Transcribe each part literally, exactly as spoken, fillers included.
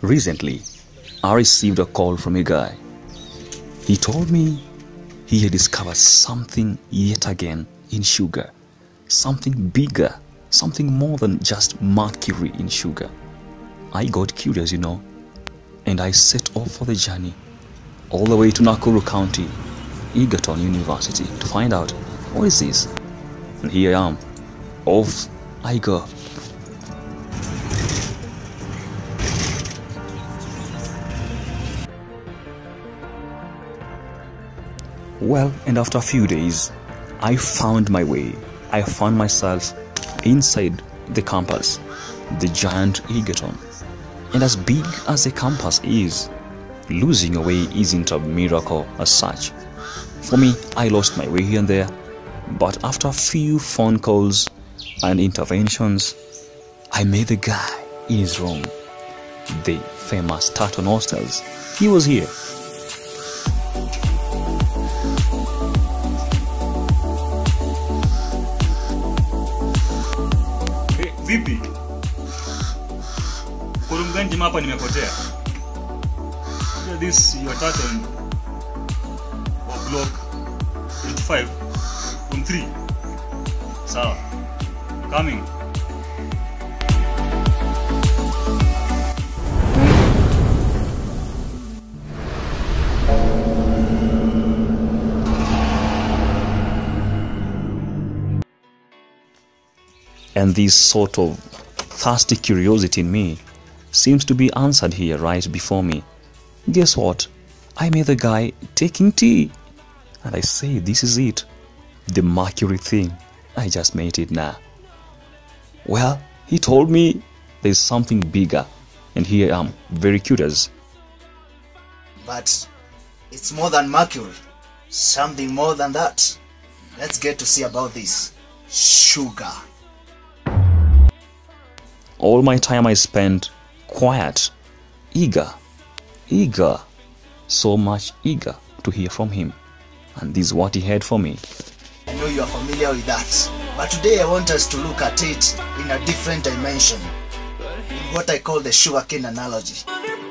Recently, I received a call from a guy. He told me he had discovered something yet again in sugar. Something bigger, something more than just mercury in sugar. I got curious, you know, and I set off for the journey all the way to Nakuru County, Egerton University to find out what is this. And here I am. Off I go. Well, and after a few days, I found my way. I found myself inside the campus, the giant Egerton. And as big as the campus is, losing your way isn't a miracle as such. For me, I lost my way here and there, but after a few phone calls and interventions, I met the guy in his room, the famous Tartan Hostels. He was here. Vipi? Kurumganji mapa nimepotea. This your tartan of block eighty-five room three. Sawa. Coming. And this sort of thirsty curiosity in me seems to be answered here right before me. Guess what? I met the guy taking tea. And I say, this is it. The mercury thing. I just made it now. Well, he told me there's something bigger. And here I am, very curious. But it's more than mercury. Something more than that. Let's get to see about this. Sugar. All my time I spent quiet, eager, eager, so much eager to hear from him. And this is what he had for me. I know you are familiar with that, but today I want us to look at it in a different dimension, in what I call the sugarcane analogy.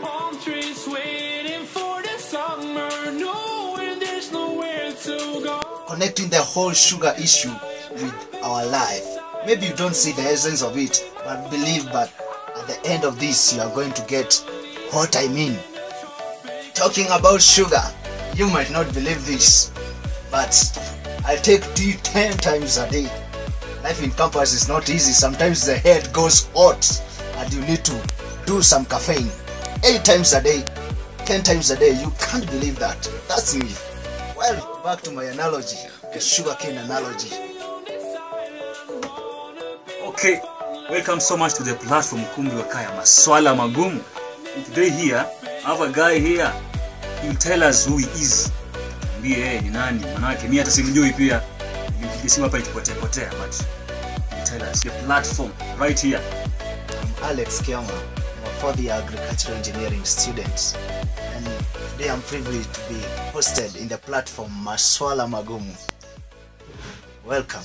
Connecting the whole sugar issue with our life. Maybe you don't see the essence of it, but believe that at the end of this you are going to get what I mean. Talking about sugar, you might not believe this, but I take tea ten times a day. Life in campus is not easy. Sometimes the head goes hot and you need to do some caffeine. Eight times a day, ten times a day, you can't believe that. That's me. Well, back to my analogy, the sugarcane analogy. Okay, welcome so much to the platform Kumbi wa Kaya Masuala Magumu. And today here, I have a guy here. He'll tell us who he is. Mbie eh ni nani? Manake mimi hata simjui pia. Nipigie simu hapa itupotea potea, but he'll tell us your platform right here. I'm Alex Kiama. I'm a fourth year agricultural engineering student. And today I'm privileged to be hosted in the platform Masuala Magumu. Welcome.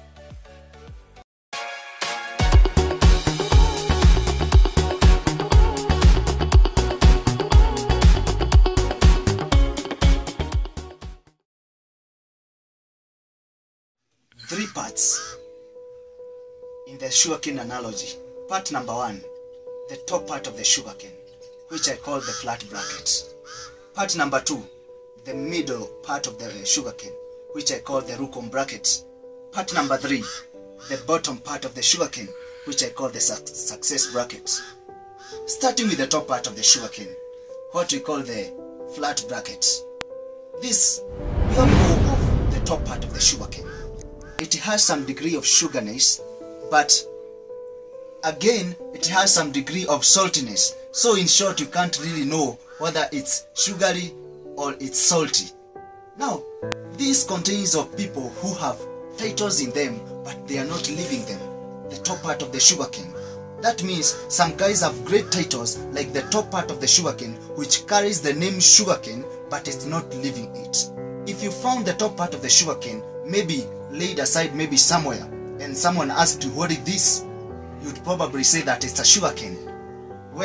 Three parts in the sugarcane analogy. Part number one, the top part of the sugarcane, which I call the flat bracket. Part number two, the middle part of the sugarcane, which I call the rookum bracket. Part number three, the bottom part of the sugarcane, which I call the su success bracket. Starting with the top part of the sugarcane, what we call the flat bracket. This, we all know of the top part of the sugarcane. It has some degree of sugarness, but again, it has some degree of saltiness. So in short, you can't really know whether it's sugary or it's salty. Now, this contains of people who have titles in them, but they are not living them. The top part of the sugarcane. That means some guys have great titles, like the top part of the sugarcane, which carries the name sugarcane, but it's not living it. If you found the top part of the sugarcane, maybe laid aside maybe somewhere, and someone asked you, what is this? You'd probably say that it's a sugarcane. Well,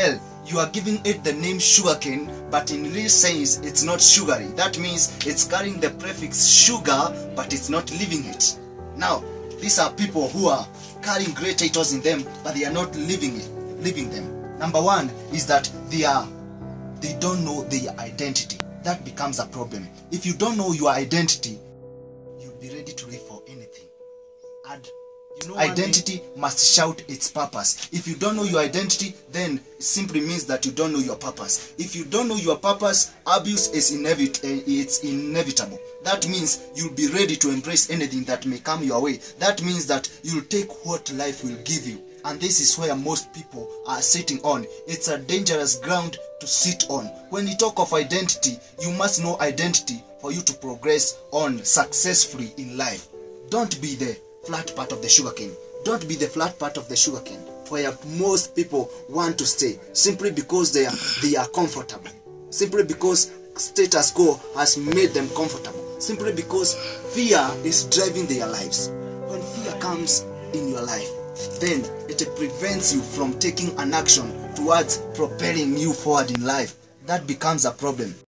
you are giving it the name sugarcane, but in real sense it's not sugary. That means it's carrying the prefix sugar, but it's not living it. Now, these are people who are carrying great titles in them, but they are not living it, living them. Number one is that they are they don't know their identity. That becomes a problem. If you don't know your identity, you'll be ready to live for anything. And you know, identity must shout its purpose. If you don't know your identity, then it simply means that you don't know your purpose. If you don't know your purpose, abuse is inevit it's inevitable. That means you'll be ready to embrace anything that may come your way. That means that you'll take what life will give you. And this is where most people are sitting on. It's a dangerous ground to sit on. When you talk of identity, you must know identity for you to progress on successfully in life. Don't be the flat part of the sugarcane. Don't be the flat part of the sugarcane, where most people want to stay simply because they are they are comfortable, simply because status quo has made them comfortable, simply because fear is driving their lives. When fear comes in your life, then it prevents you from taking an action towards propelling you forward in life. That becomes a problem.